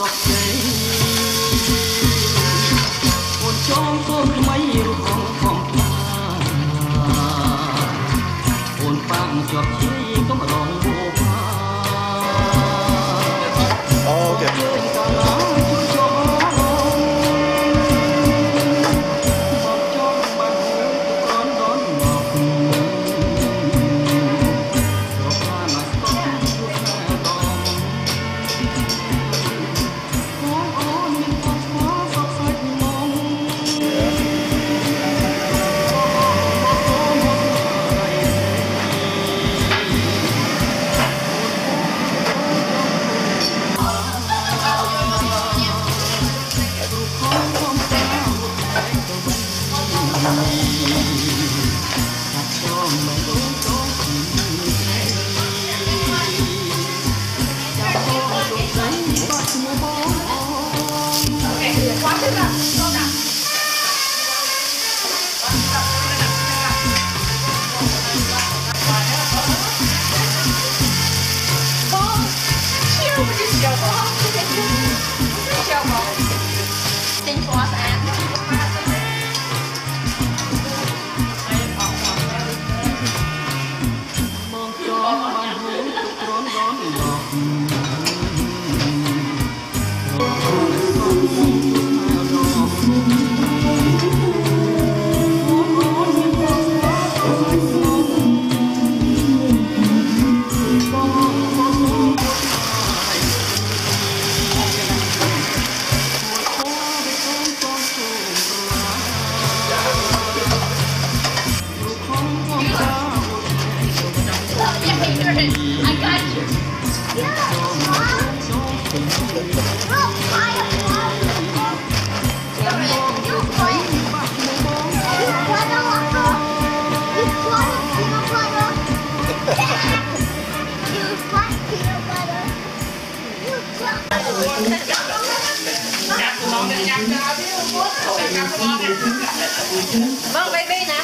Vâng, baby nè.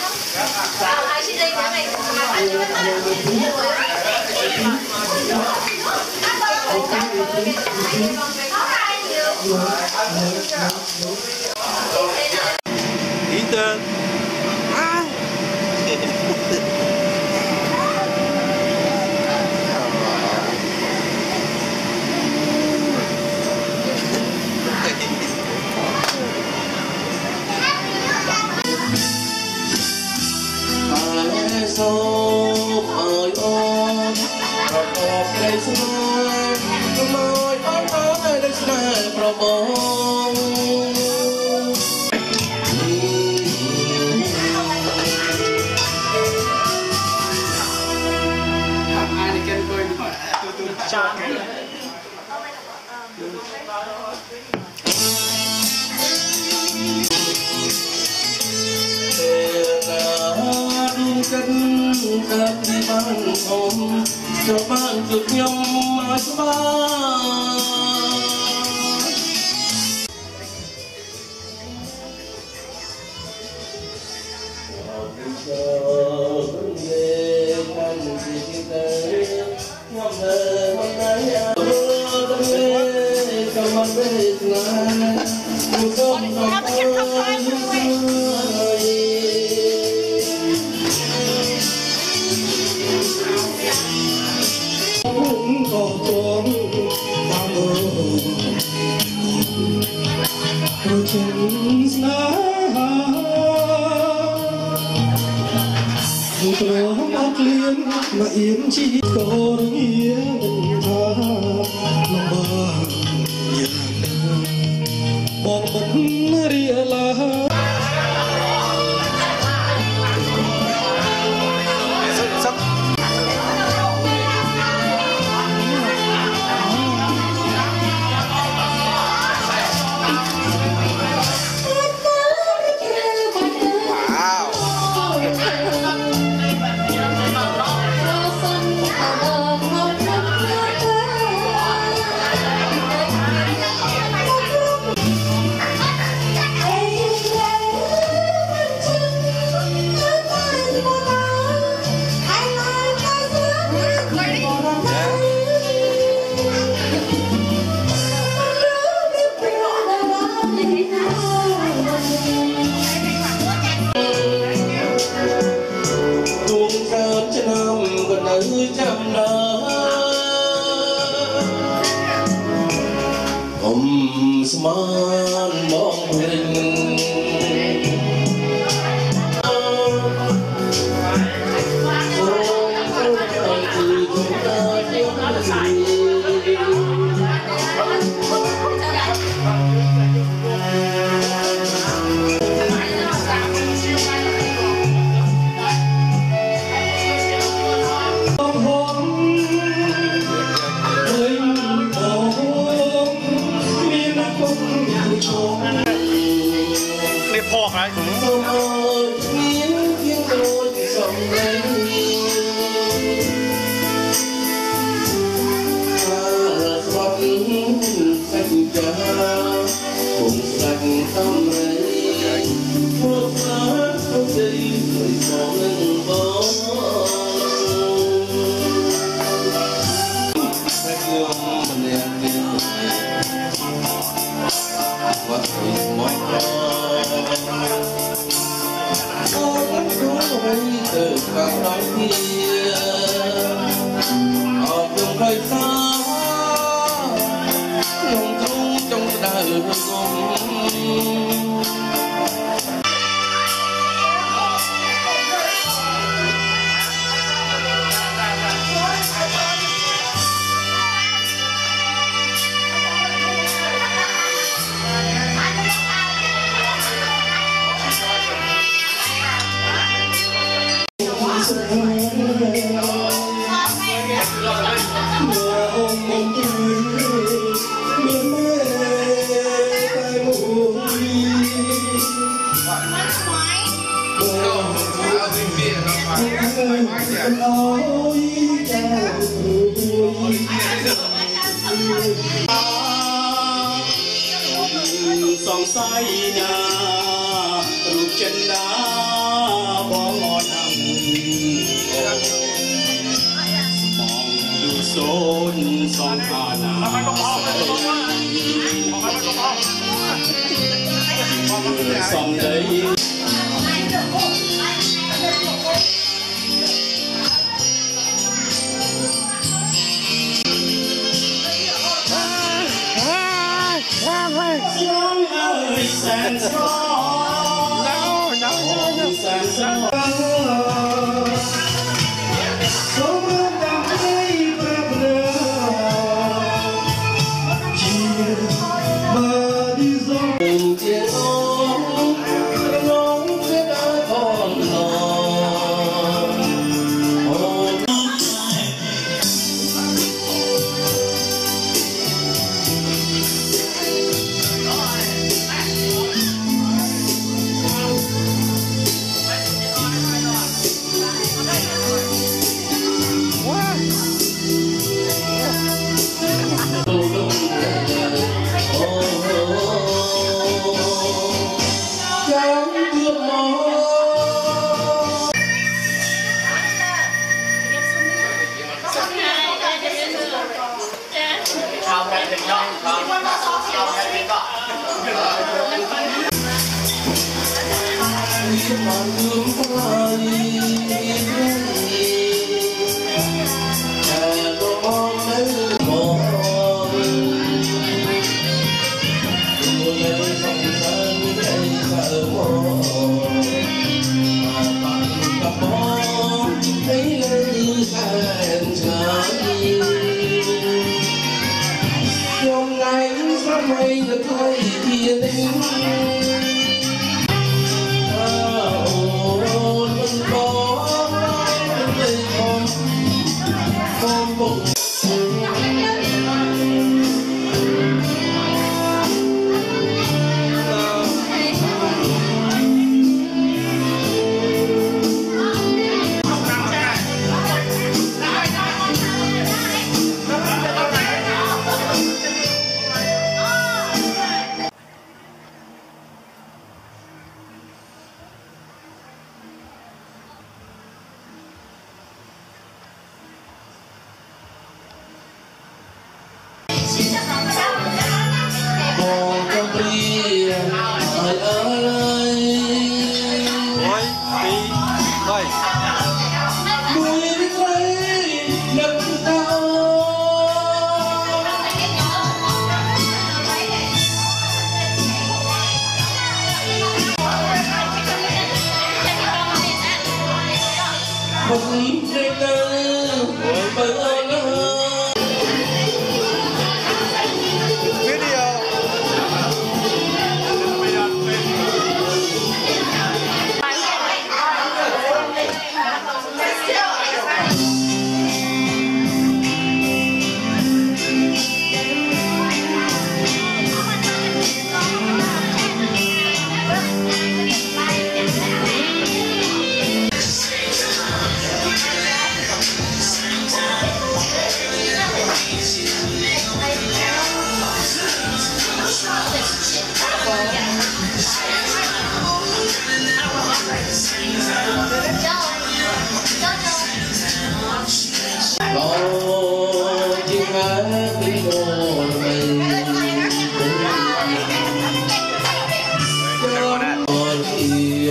Ai xin đi cả này. Ethan. cho bạn được nhầm mãi ba mà yếm chỉ có nghĩa mình tha lòng bờ bỏ bóng đi là พอกอะไรសូមអើយមានជាងដូចសំឡេងស្វត់សាច់ចាគង់ស្ដាច់តំរីព្រោះស្អាតសុខដីដោយផងនឹងបងតែខ្ញុំម្នាក់ទៀតវត្តមកអូនគ្រូវិញទៅខាងក្រោយគ្នាអបយំក្រោយសាខ្ញុំទ្រូងចង់ស្ដៅងំสองสายนารูปจันดาบองอ่อนหังมองดูโซนสองขานาสองใจand strong. No. And strong. So many bodies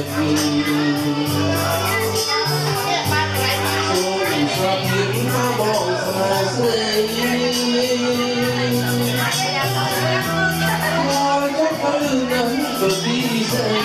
biệt ôm sắp những bóng xa xây ngồi góc hơi nắng và đi dậy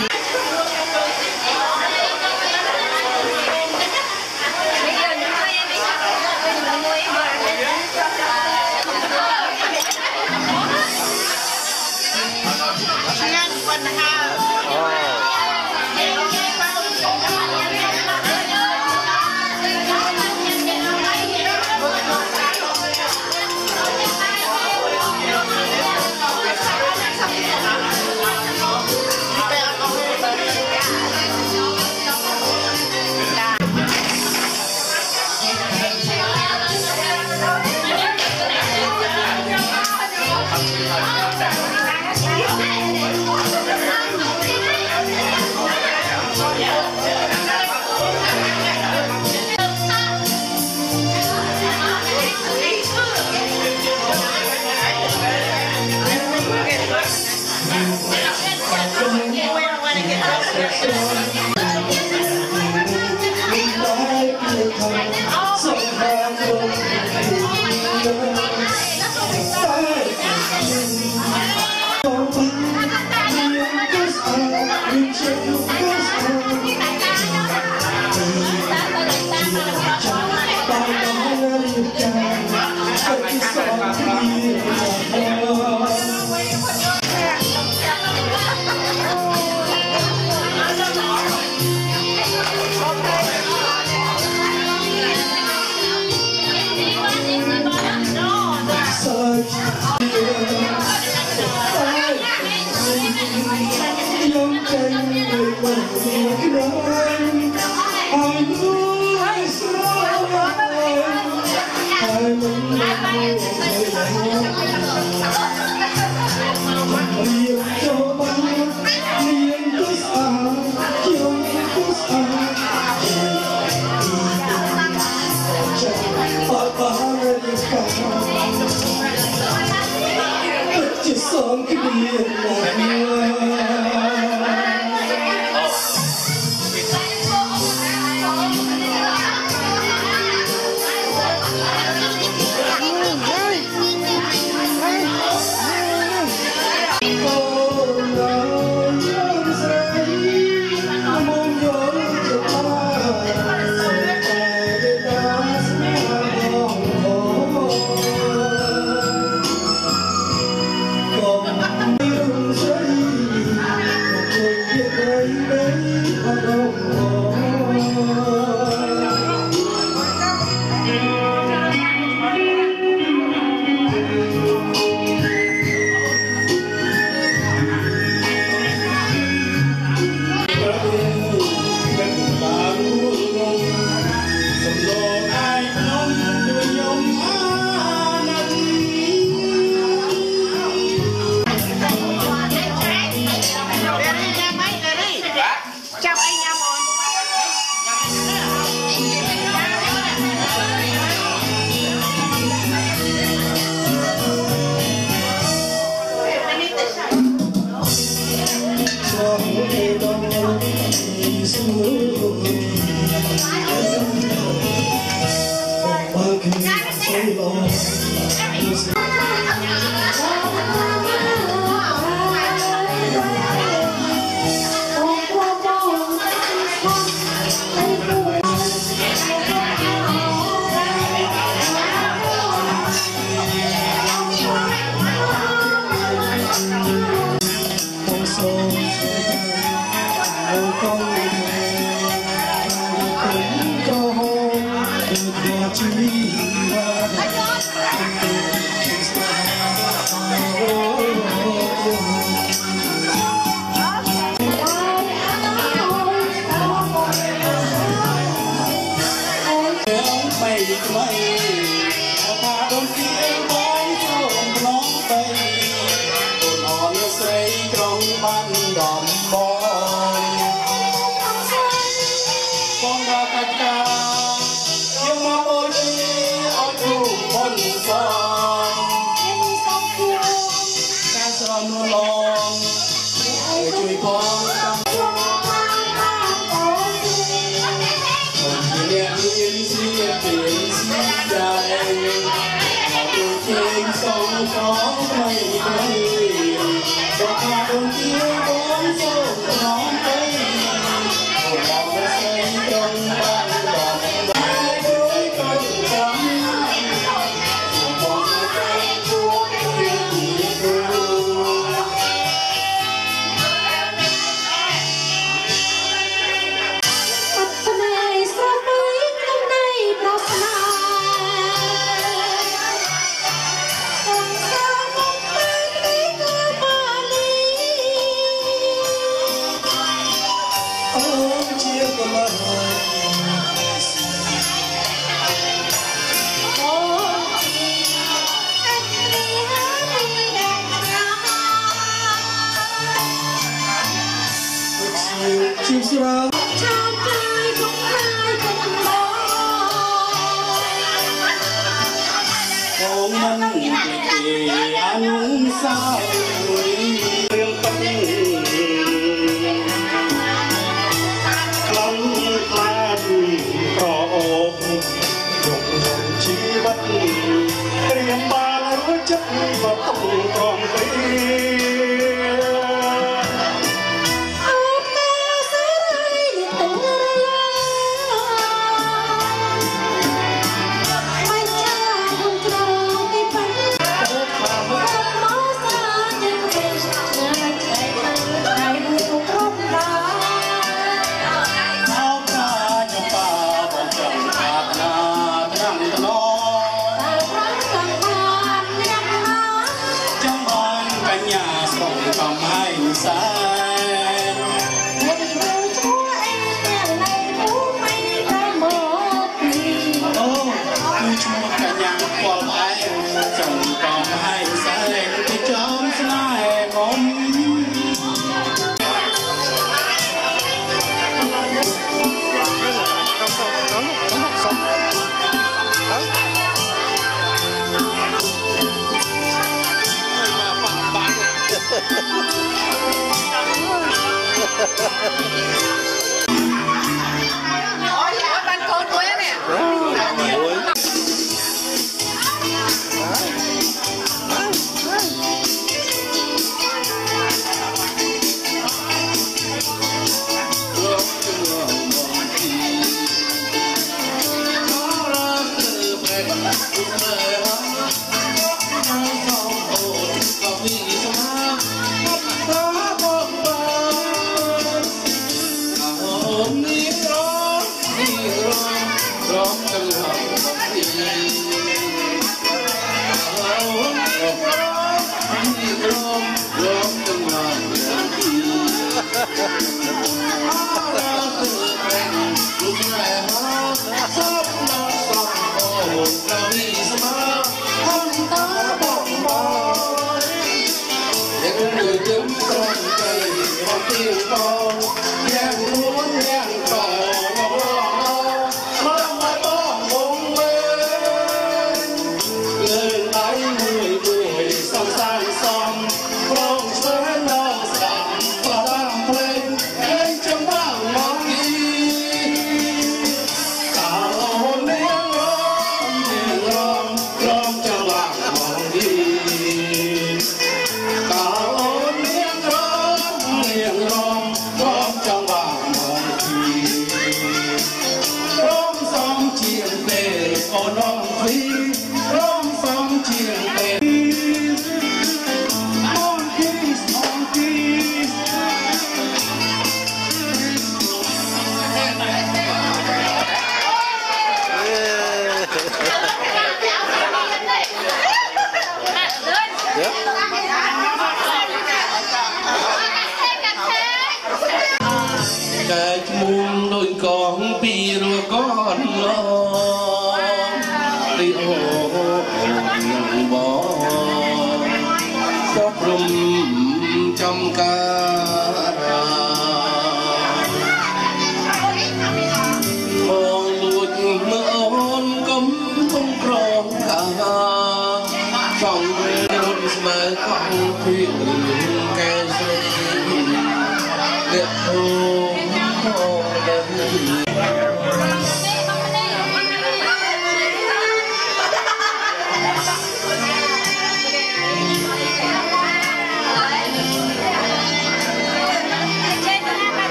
Hãy subscribe cho kênh Ghiền Mì Gõ để không bỏ lỡ Ban con cuối nè. Cái muôn đôi con pi rồi con lo đi ô bỏ khóc rung trong ca mong lụt mơ ôn cấm không còn cả trong đôi mơ con thuyền cái dây đẹp thôi.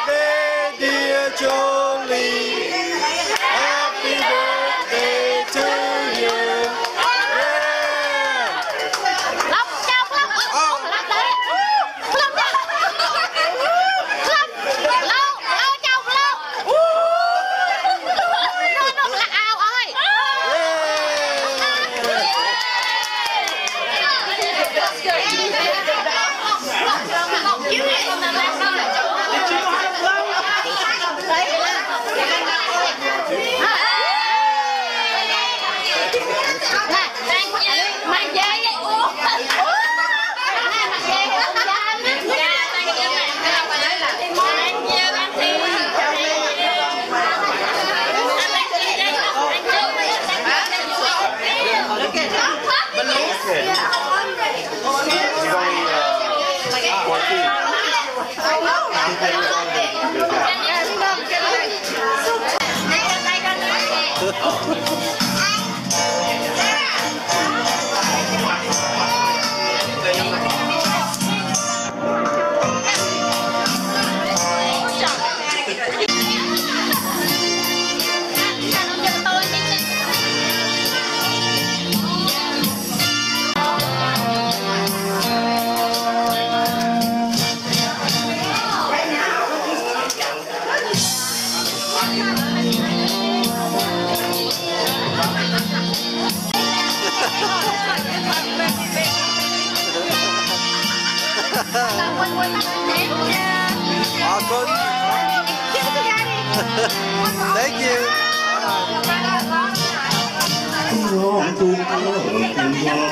Happy birthday to Thank you. ร้องตุ้มร้องตุ้มร้อง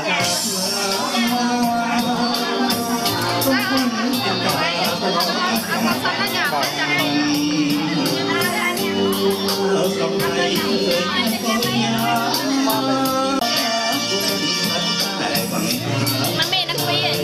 มันไม่นักเรียน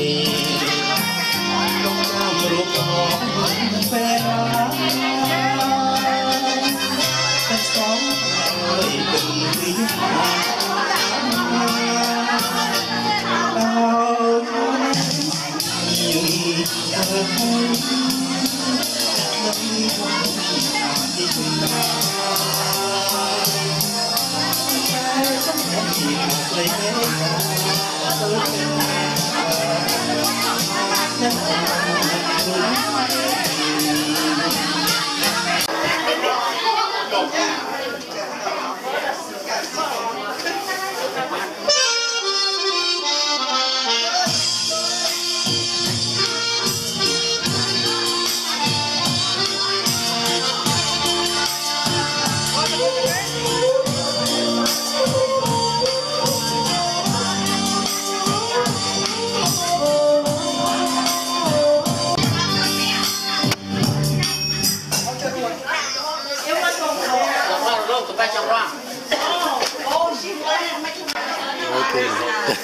Okay.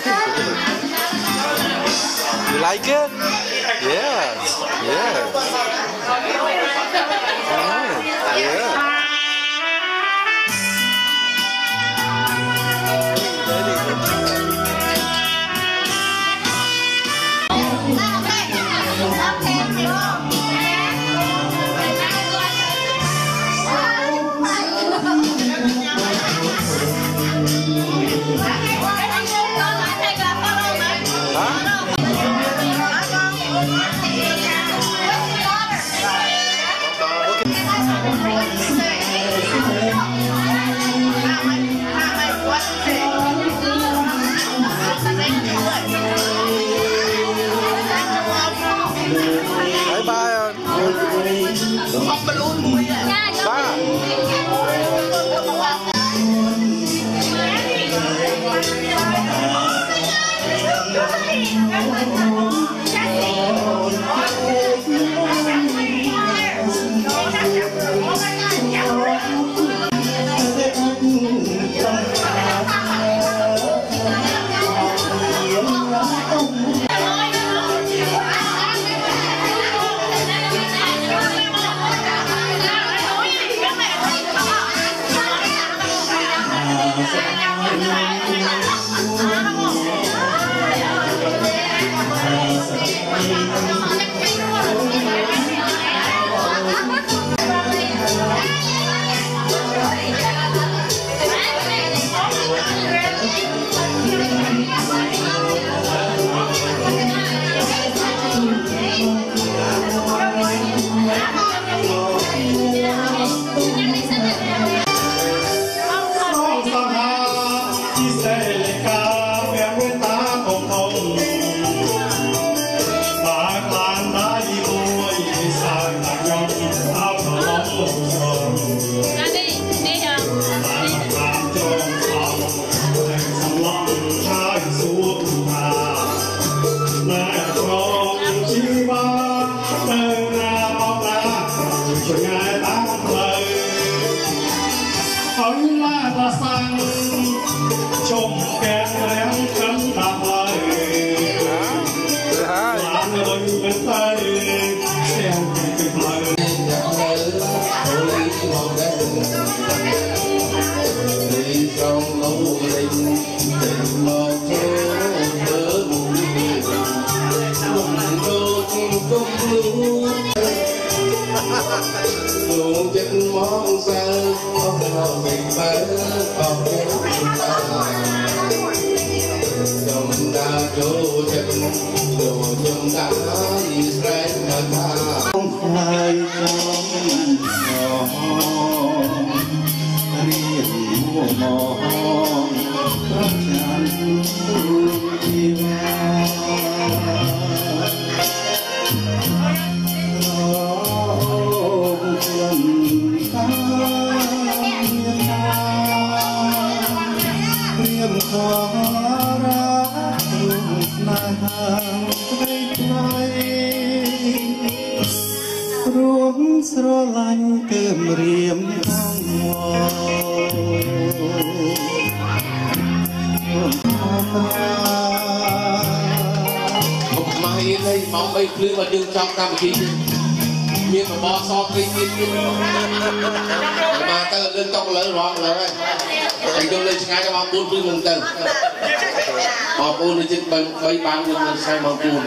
You like it? Yes. Yes. Yeah. Bye bye. ขอรักลูกนายห่างไกลไกลรวมสรลังเกิมเรียมห้องวอมาเองเลยมองไปคลื่นมาดึงจับตามทีมีกับบอสอบกินมาเตอร์เล่นต้องเลยร้องเลยไอ้โดนเลยใช้จะมาปูนพื้นลงเตอร์มาปูนจึงใบบางยังใช้มาปูน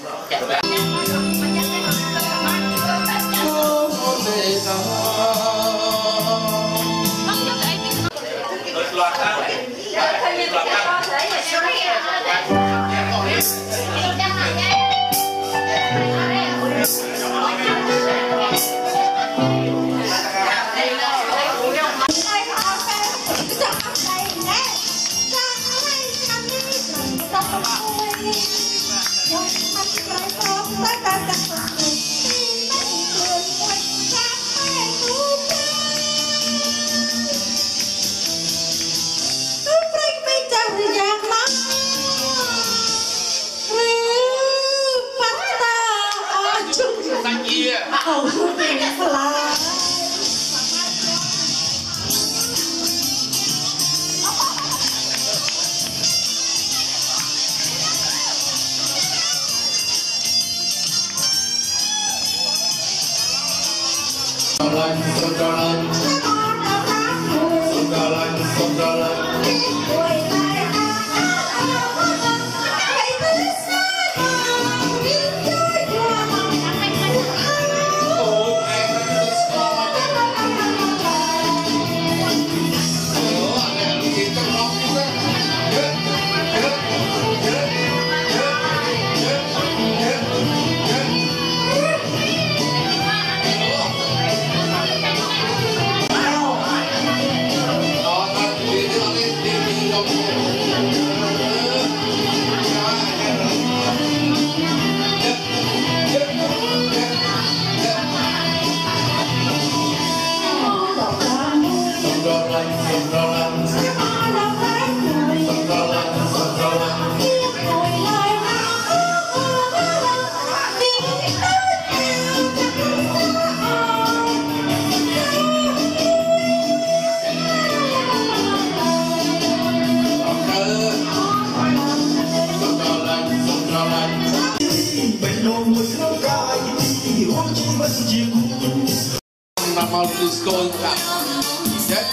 มาดูสกอร์ครับเจ๊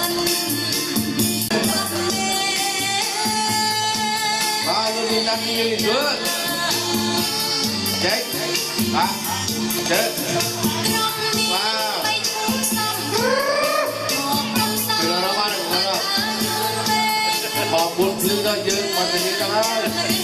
มาดูนี่นักยิงด้วยเจ๊มาเจ๊ว้าวคือเราบ้านของเราขอบคุณที่ได้เยอะมาจากนี้กันเลย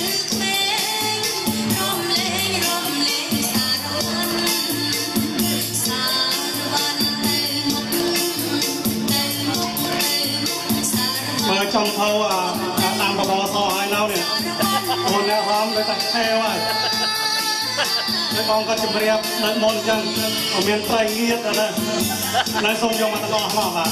จอมเขาตามกระบอกซอให้เราเนี่ยคนแนวพร้อมเลยแต่แค่ว่าในกองก็จะเรียบนันมนจังเอาเมียนไตรเงียบนะนายทรงยงมาตะกอหอบ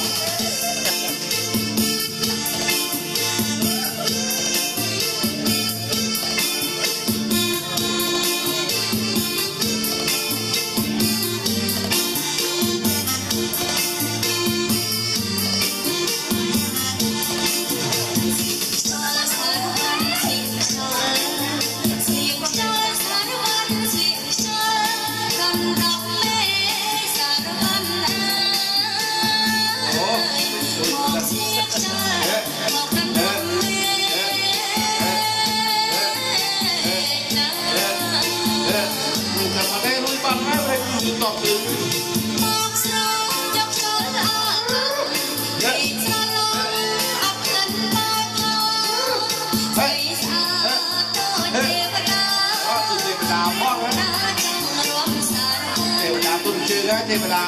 เทวดา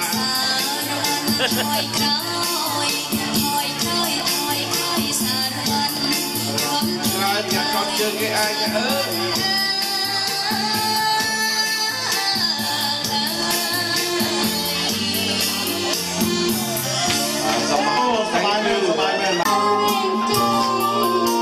อยากเจอแกไอ้จะสบายเลยสบายแม่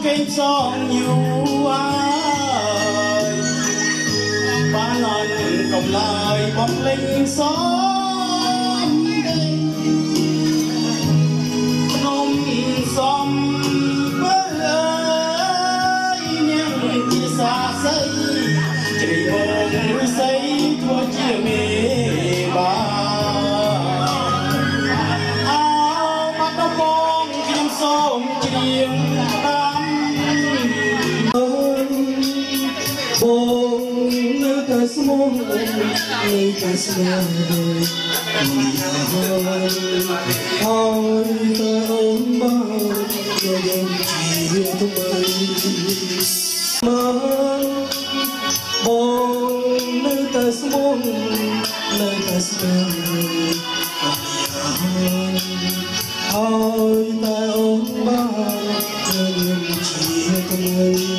cây son nhiều ai ba lần cộng lại bóng linh xóm nôm xóm với những chia xa xây chỉ hồn xây thua chia mê ba áo mắt nó bông kim xóm chiêng Semua kita semua hari terombang yang dia kembali bong kita semua hari terombang yang dia kembali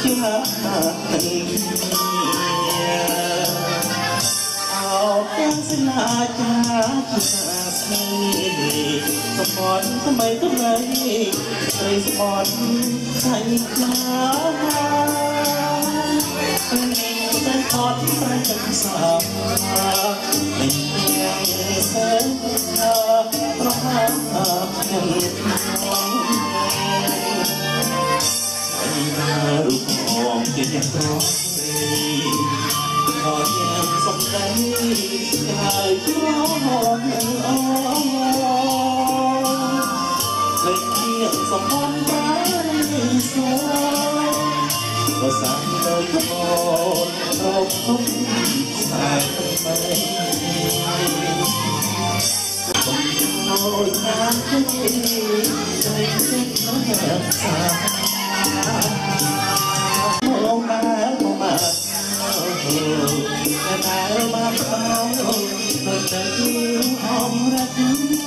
เป็นสลาจากสีสปอร์ตทำไมใส่สปอร์ตใส่ปลาแต่ทอดประจักษ์สาวไม่เพียงเส้นทางเพราะหาเงินทองไม่มารูปหอมจะยังร้องขอยังสมใจกายร้อนอ่อนเลยเพียงสมพรไร้สวยก็สั่งเลยก่อนเราพบสายไปต้องโอยน้ำที่ใจเส้นน้ำสามองมาแต่มาเขาเปิดใจหอมรัก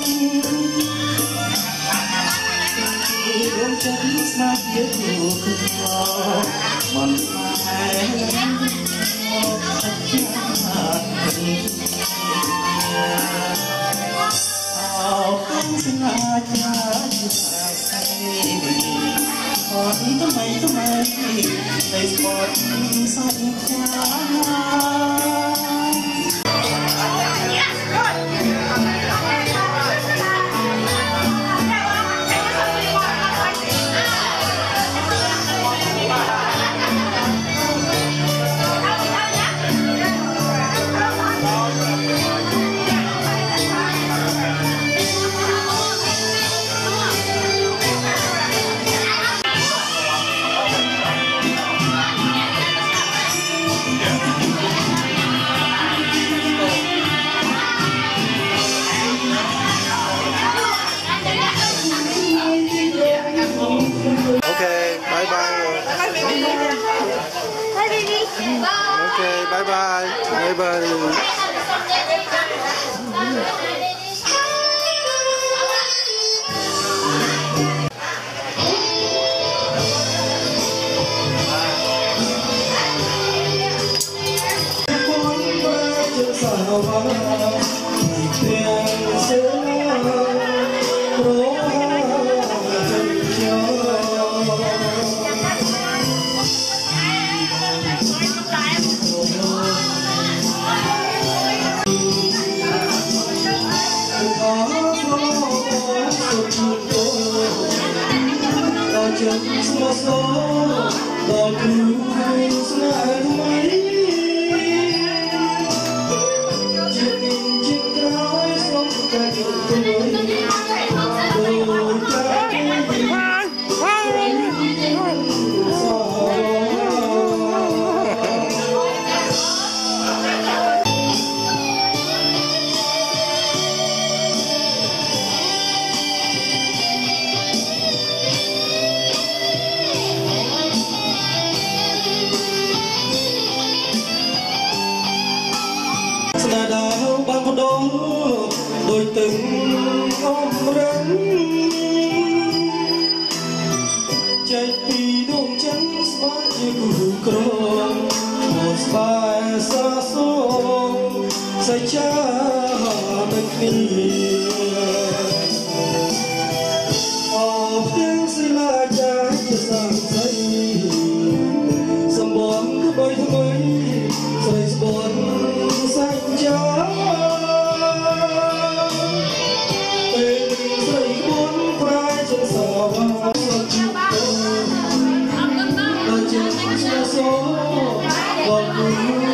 ที่ดวงใจสนับยึดอยู่คือมันไปเอาเป็นสิ่งอาจจะใส่ขอทำไมในสปอร์ตใส่ขา Okay, bye bye. Bye bye. đôi từng ôm rắn chạy vì đôi chân sát như cồn một vài xa xôi say cha bên kia ở tiếng xí la cha chưa sang say sầm bón cứ bay thôi say bón xanh cha Hãy subscribe cho kênh Ghiền Mì Gõ để không bỏ lỡ những video hấp dẫn